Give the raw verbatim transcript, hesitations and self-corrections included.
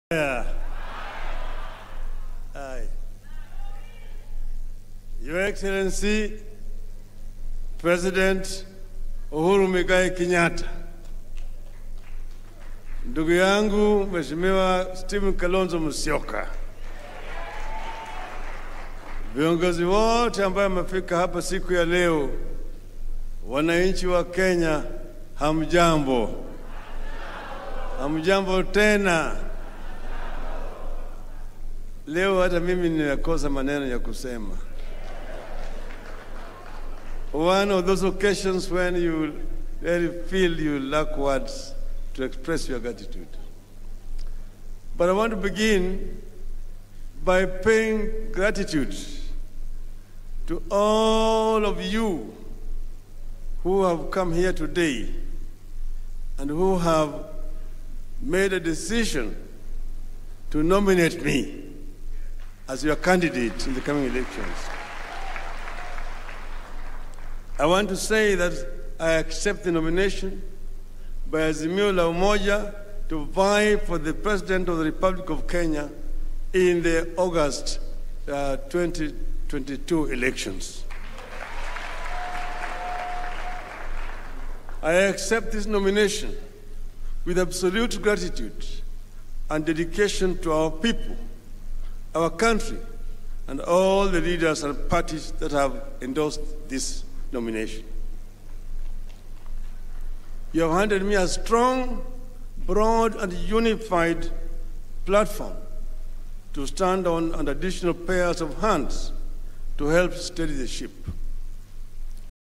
Yeah. Aye. Your Excellency, President Uhuru Muigai Kenyatta, ndugu yangu Mheshimiwa Stephen Kalonzo Musyoka, viongozi wote ambao wamefika hapa siku ya leo, wananchi wa Kenya, hamjambo. Hamjambo tena. Leo hata mimi ninakosa maneno ya kusema. One of those occasions when you really feel you lack words to express your gratitude. But I want to begin by paying gratitude to all of you who have come here today and who have made a decision to nominate me as your candidate in the coming elections. I want to say that I accept the nomination by Azimio la Umoja to vie for the President of the Republic of Kenya in the August uh, twenty twenty-two elections. I accept this nomination with absolute gratitude and dedication to our people, our country, and all the leaders and parties that have endorsed this nomination. You have handed me a strong, broad, and unified platform to stand on and additional pairs of hands to help steady the ship.